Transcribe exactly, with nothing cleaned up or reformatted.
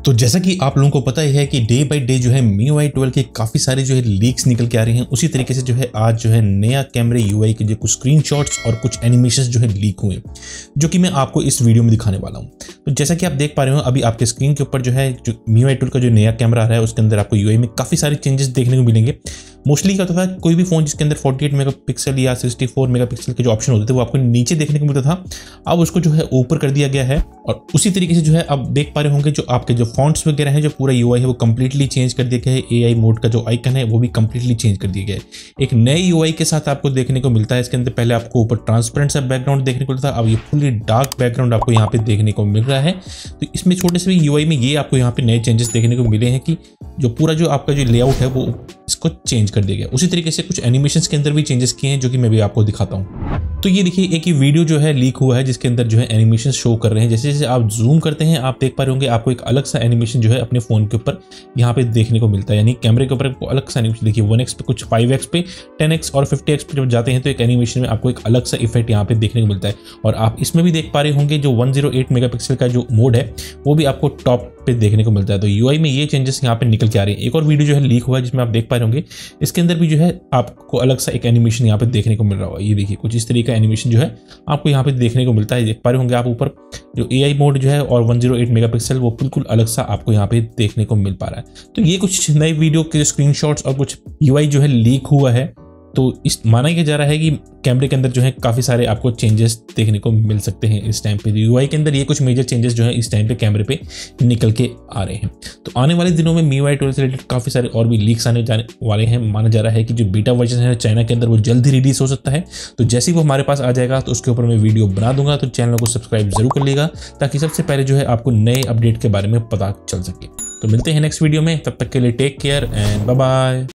तो जैसा कि आप लोगों को पता ही है कि डे बाय डे जो है M I U I twelve के काफ़ी सारे जो है लीक्स निकल के आ रही हैं, उसी तरीके से जो है आज जो है नया कैमरे U I के जो कुछ स्क्रीनशॉट्स और कुछ एनिमेशंस जो है लीक हुए, जो कि मैं आपको इस वीडियो में दिखाने वाला हूं। तो जैसा कि आप देख पा रहे हो अभी आपके स्क्रीन के ऊपर जो है जो M I U I twelve का जो नया कैमरा आ रहा है उसके अंदर आपको U I में काफ़ी सारे चेंजेस देखने को मिलेंगे। मोस्टली क्या होता था, कोई भी फोन जिसके अंदर अड़तालीस मेगापिक्सल या चौंसठ मेगापिक्सल के जो ऑप्शन होते थे वो आपको नीचे देखने को मिलता था, अब उसको जो है ऊपर कर दिया गया है। और उसी तरीके से जो है अब देख पा रहे होंगे जो आपके जो फॉन्ट्स वगैरह हैं, जो पूरा यूआई है वो कंप्लीटली चेंज कर दिया गया है। एआई मोड का जो आइकन है वो भी कंप्लीटली चेंज कर दिया गया है। एक नए यूआई के साथ आपको देखने को मिलता है। इसके अंदर पहले आपको ऊपर ट्रांसपेरेंट सा बैकग्राउंड देखने को मिलता था, अब ये फुली डार्क बैकग्राउंड आपको यहाँ पे देखने को मिल रहा है। तो इसमें छोटे से भी यूआई में ये आपको यहाँ पे नए चेंजेस देखने को मिले हैं कि जो पूरा जो आपका जो लेआउट है वो इसको चेंज कर दिया गया। उसी तरीके से कुछ एनिमेशंस के अंदर भी चेंजेस किए हैं, जो कि मैं भी आपको दिखाता हूँ। तो ये देखिए एक ही वीडियो जो है लीक हुआ है जिसके अंदर जो है एनिमेशन शो कर रहे हैं। जैसे जैसे आप जूम करते हैं आप देख पा रहे होंगे आपको एक अलग सा एनिमेशन जो है अपने फोन के ऊपर यहाँ पे देखने को मिलता है, यानी कैमरे के ऊपर आपको अलग सा एनिमेशन देखिए वन एक्स पे, कुछ फाइव एक्स पे, टेन एक्स और फिफ्टी एक्स पे जब जाते हैं तो एक एनिमेशन में आपको एक अलग सा इफेक्ट यहाँ पे देखने को मिलता है। और आप इसमें भी देख पा रहे होंगे जो वन जीरो एट मेगापिक्सल का जो मोड है वो भी आपको टॉप पे देखने को मिलता है। तो यूआई में ये चेंजेस यहाँ पे निकल के आ रहे हैं। एक और वीडियो जो है लीक हुआ है जिसमें आप देख पा रहे होंगे इसके अंदर भी जो है आपको अलग सा एक एनिमेशन यहाँ पे देखने को मिल रहा होगा। ये देखिए कुछ इस तरीके का एनिमेशन जो है आपको यहाँ पे देखने को मिलता है। देख पा रहे होंगे आप ऊपर जो एआई मोड जो है और वन जीरो एट मेगापिक्सल वो बिल्कुल अलग सा आपको यहाँ पे देखने को मिल पा रहा है। तो ये कुछ नए वीडियो के स्क्रीनशॉट्स और कुछ यूआई जो है लीक हुआ है। तो इस माना यह जा रहा है कि कैमरे के अंदर जो है काफ़ी सारे आपको चेंजेस देखने को मिल सकते हैं इस टाइम पे। यूआई के अंदर ये कुछ मेजर चेंजेस जो है इस टाइम पे कैमरे पे निकल के आ रहे हैं। तो आने वाले दिनों में M I U I twelve से रिलेटेड काफ़ी सारे और भी लीक्स आने जाने वाले हैं। माना जा रहा है कि जो बीटा वर्जन है चाइना के अंदर वो जल्द ही रिलीज हो सकता है। तो जैसे ही वो हमारे पास आ जाएगा तो उसके ऊपर मैं वीडियो बना दूंगा। तो चैनल को सब्सक्राइब जरूर कर लीजिएगा ताकि सबसे पहले जो है आपको नए अपडेट के बारे में पता चल सके। तो मिलते हैं नेक्स्ट वीडियो में, तब तक के लिए take care and bye bye.